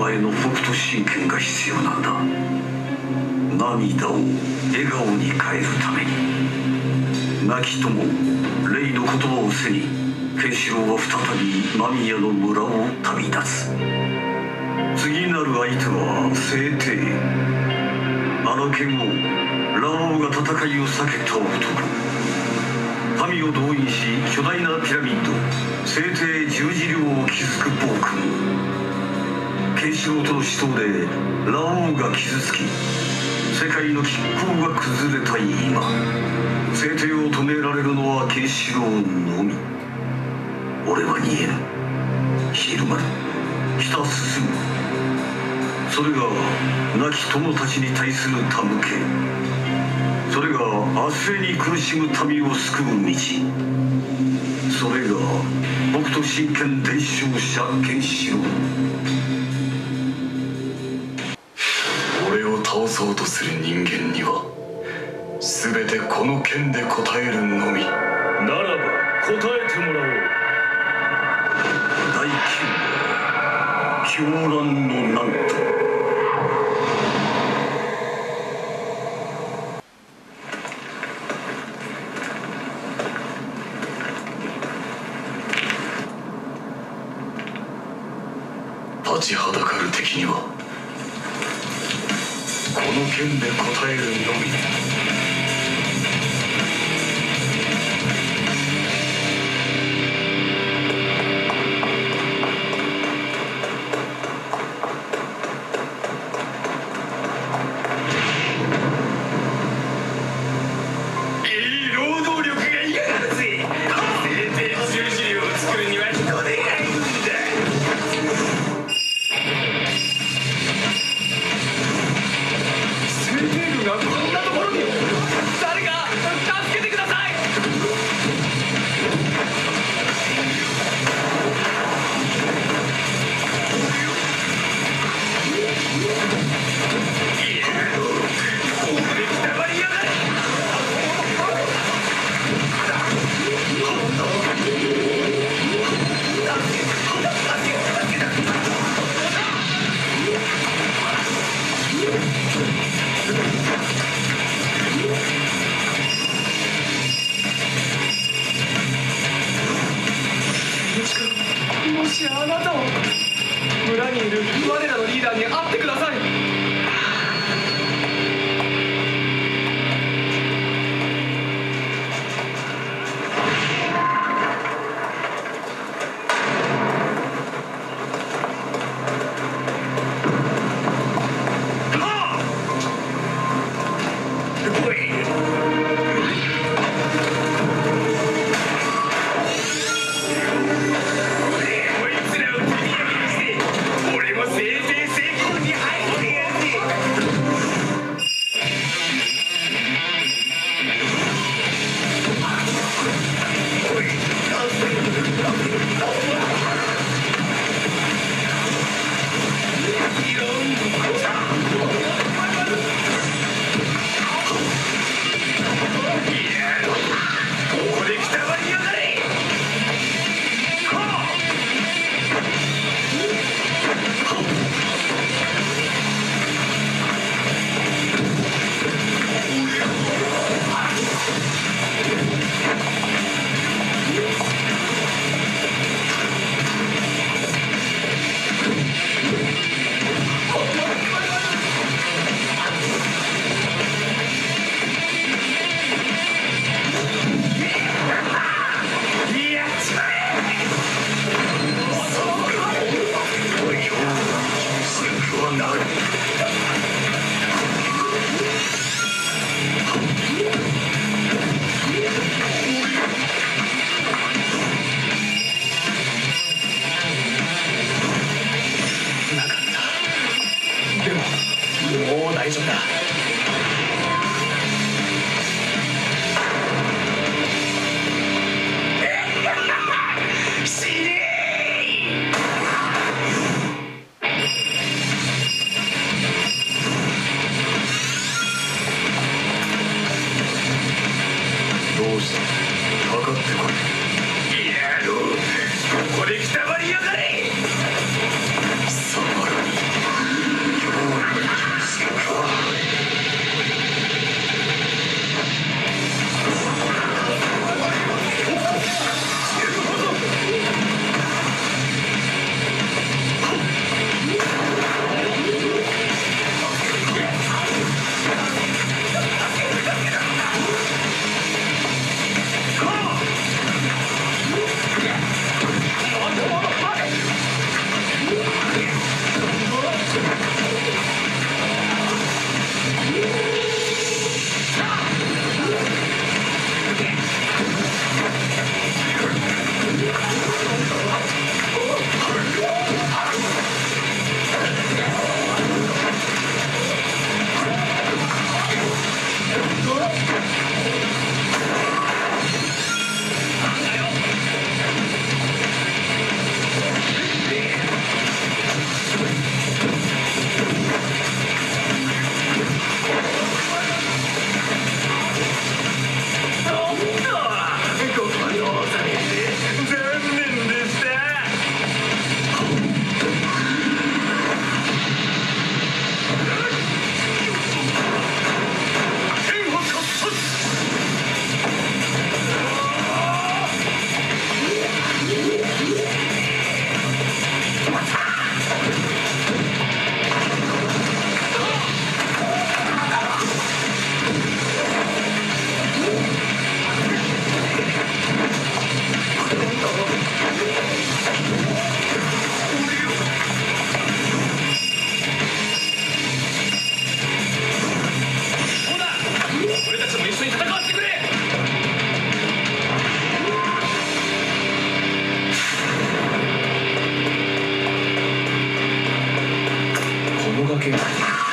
への北斗神拳が必要なんだ。涙を笑顔に変えるために。亡き友レイの言葉を背にケンシロウは再び間宮の村を旅立つ。次なる相手は聖帝。あの剣王ラオウが戦いを避けた男。民を動員し巨大なピラミッド聖帝十字領を築く暴君。ケンシロウとの死闘でラオウが傷つき世界の均衡が崩れた今、聖帝を止められるのはケンシロウのみ。俺は逃げぬ。ひるまぬ。ひた進む。それが亡き友たちに対する手向け。それが明日に苦しむ民を救う道。それが北斗神拳伝承者ケンシロウ。 俺を倒そうとする人間には全てこの剣で答えるのみ。 ならば答えてもらおう。 大剣狂乱のなんと。 立ちはだかる敵にはこの剣で答えるのみ。 もしあなたを村にいる我らのリーダーに会ってください。大丈夫だ。 どうした？かかってこい。 野郎、ここでくたばりやがれ。 貴様らに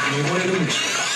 登れるんでしょうか。